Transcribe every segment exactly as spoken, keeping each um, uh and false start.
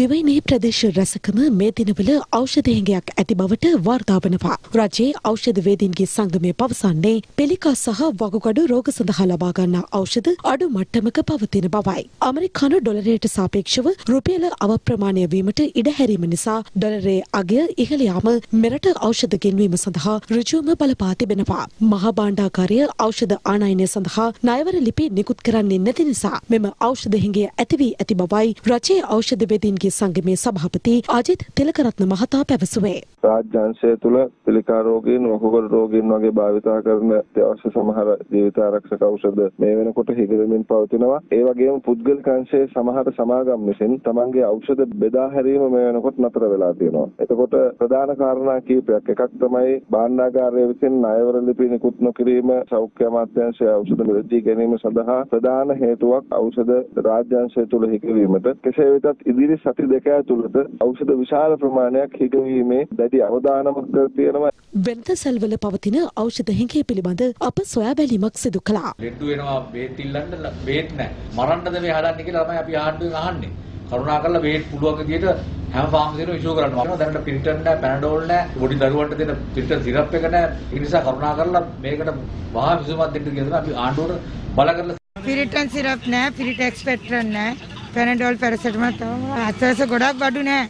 දිවයිනේ ප්‍රදේශ රැසකම මේ දිනවල ඖෂධ හිඟයක් ඇති බවට වාර්තා වනවා. රජයේ ඖෂධ වේදීන්ගේ සංගමය පවසන්නේ පිළිකා සහ වකුගඩු රෝග සඳහා ලබා ගන්නා ඖෂධ අඩු මට්ටමක පවතින බවයි. ඇමරිකානු ඩොලරයට සාපේක්ෂව රුපියල අවප්‍රමාණය වීමට ඉඩ හැරීම නිසා ඩොලරයේ අගය ඉහළ යාම මෙරට ඖෂධ ගෙන්වීම සඳහා ඍජුවම බලපා තිබෙනවා. මහා භාණ්ඩාගාරය ඖෂධ ආනයනය සඳහා ණයවර ලිපි නිකුත් කරන්නේ නැති නිසා මෙම ඖෂධ හිඟය ඇති වී ඇති බවයි රජයේ ඖෂධ වේදීන්ගේ සංගමේ සභාපති අජිත් තිලකරත්න මහතා පැවසුවේ. රාජ්‍යාංශය තුළ පිළිකා රෝගීන් වකුගඩු රෝගීන් වගේ භාවිතා කරන අත්‍යවශ්‍ය සමහර ජීවිත ආරක්ෂක ඖෂධ මේ වෙනකොට හිගවෙමින් පවතිනවා. ඒ වගේම පුද්ගලික අංශයේ සමහර සමාගම් විසින් තමන්ගේ ඖෂධ බෙදා හැරීම මේ වෙනකොට නතර වෙලා තියෙනවා. එතකොට ප්‍රධාන කාරණා කීපයක්. එකක් තමයි භාණ්ඩාගාරය විසින් ණයවර ලිපි නිකුත් නොකිරීම සෞඛ්‍ය අමාත්‍යාංශයේ ඖෂධ මිලදී ගැනීම සඳහා ප්‍රධාන හේතුවක් ඖෂධ රාජ්‍යාංශය තුළ හිගවීමට. කෙසේ වෙතත් ඉදිරි සති දෙක ඇතුළත ඖෂධ විශාල ප්‍රමාණයක් හිගවීමේ දැඩි අවධානමක් කර තියෙනවා. වෙනත සල්වල පවතින ඖෂධ හිඟය පිළිබඳ අප සොයා බැලීමක් සිදු කළා. ලෙඩ වෙනවා බේත් ඉල්ලන්න බේත් නැහැ. මරන්නද මේ හදන්නේ කියලා තමයි අපි ආණ්ඩුවෙන් අහන්නේ. කරුණාකරලා බේත් පුළුවන් විදියට හැම ෆාමසියෙම ඉෂුව කරන්න. මම දැනට පිරිටන් නැහැ, පැනඩෝල් නැහැ, පොඩි දරුවන්ට දෙන පිරිටන් සිරප් එක නැහැ. ඒ නිසා කරුණාකරලා මේකට වහා විසඳුමක් දෙන්න කියලා අපි ආණ්ඩුවට බල කරලා පිරිටන් සිරප් නැහැ, පිරිට එක්ස්පෙක්ටරන් නැහැ, පැනඩෝල් පැරසිටමෝල් තමයි අත්‍යවශ්‍ය ගොඩක් බඩු නැහැ.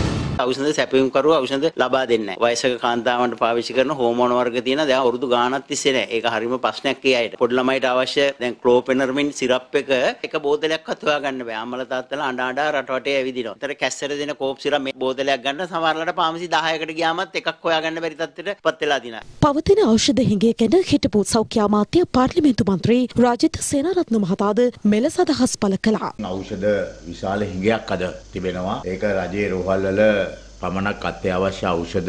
ඖෂධ සැපයුම් කරුව ඖෂධ ලබා දෙන්නේ නැහැ. වයසක කාන්තාවන්ට පාවිච්චි කරන හෝමෝන වර්ග තියෙන දැන් අවුරුදු ගාණක් තිස්සේ නැහැ. ඒක හරිම ප්‍රශ්නයක් ඒ අයට. පොඩි ළමයිට අවශ්‍ය දැන් ක්ලෝපෙනර්මින් සිරප් එක එක බෝතලයක්වත් හොයාගන්න බෑ. අම්මලා තාත්තලා අඬ අඬ රට වටේ ඇවිදිනවා. ඒතර කැස්සට දෙන කෝප් සිරප් මේ බෝතලයක් ගන්න සමහරලාට පාමසි දහයකට ගියාමත් එකක් හොයාගන්න බැරි තත්ත්වයට පත් වෙලා තිනා. පවතින ඖෂධ හිඟය ගැන හිටපු සෞඛ්‍ය අමාත්‍ය පාර්ලිමේන්තු මන්ත්‍රී රාජිත් සේනාරත්න මහතාද මෙලෙස අදහස් පළ කළා. ඖෂධ විශාල හිඟයක් අද තිබෙනවා. ඒක රජයේ රෝහල් වල පමණක් අත්‍යවශ්‍ය ඖෂධ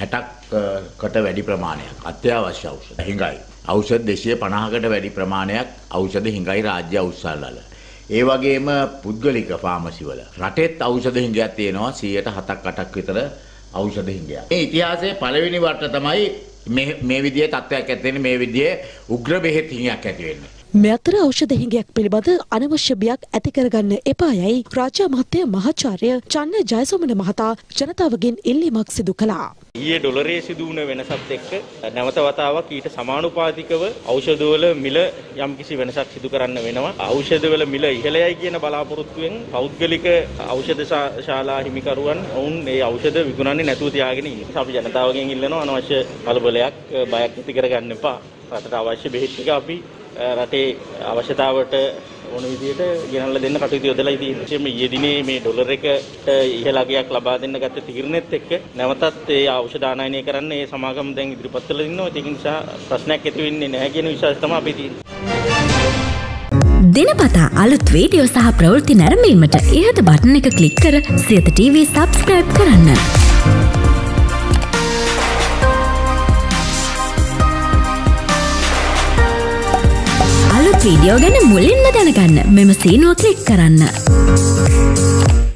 හැටක්කට වැඩි ප්‍රමාණයක් අත්‍යවශ්‍ය ඖෂධ හිඟයි. ඖෂධ දෙසිය පනහකට වැඩි ප්‍රමාණයක් ඖෂධ හිඟයි රාජ්‍ය ඖෂධවල. ඒ වගේම පුද්ගලික ෆාමසි වල රටෙත් ఔෂධ හිඟයක් තියෙනවා සියයට හතක් අටක් විතර ඖෂධ හිඟයක්. මේ ඉතිහාසයේ පළවෙනි වරට තමයි මේ මේ විදිහේ තත්ත්වයක් ඇති වෙන්නේ, මේ විදිහේ උග්‍ර බෙහෙත් හිඟයක් ඇති වෙන්නේ. මේ අතර ඖෂධ හිඟයක් පිළිබඳ අනවශ්‍ය බියක් ඇති කරගන්න එපායයි රාජ්‍ය අමාත්‍ය මහාචාර්ය චන්න ජයසෝමන මහතා ජනතාවගෙන් ඉල්ලීමක් සිදු කළා. ඊයේ ඩොලරයේ සිදු වුණ වෙනසත් එක්ක නැවත වතාවක් ඊට සමානුපාතිකව ඖෂධවල මිල යම්කිසි වෙනසක් සිදු කරන්න වෙනවා. ඖෂධවල මිල ඉහළයයි කියන බලාපොරොත්තුවෙන් පෞද්ගලික ඖෂධ ශාලා හිමිකරුවන් ඔවුන් මේ ඖෂධ විකුණන්නේ නැතුව තියාගෙන ඉන්නවා. අපි ජනතාවගෙන් ඉල්ලනවා අනවශ්‍ය කලබලයක් බයක් ඇති කරගන්න එපා. රටට අවශ්‍ය බෙහෙත් ටික අපි රටේ අවශ්‍යතාවට ඕන විදිහට ගෙනල්ලා දෙන්න කටයුතු යොදලා ඉතින් ඊයේ දිනේ මේ ඩොලර් එකට ඉහළ අගයක් ලබා දෙන්න ගත්ත තීරණෙත් එක්ක නැවතත් ඒ ඖෂධ ආනයනය කරන්න ඒ සමාගම දැන් ඉදිරිපත් කළා ඉන්නවා. ඒක නිසා ප්‍රශ්නයක් ඇති වෙන්නේ නැහැ කියන විශ්වාසය තමයි අපි තියෙන්නේ. දිනපතා අලුත් වීඩියෝ සහ ප්‍රවෘත්ති නැරඹීමට ඉහත බටන් එක ක්ලික් කර සියත ටීවී සබ්ස්ක්‍රයිබ් කරන්න. වීඩියෝ ගැන මුලින්ම දැනගන්න මෙම සීනුව ක්ලික් කරන්න.